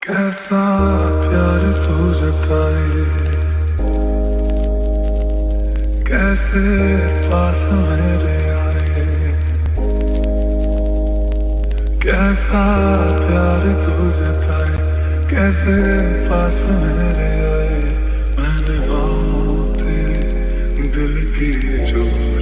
कैसा प्यार तू जताए, कैसे पास मेरे आए, कैसा प्यार तू जताए, कैसे पास मेरे आए। मैंने बाहों तेरे दिल की जो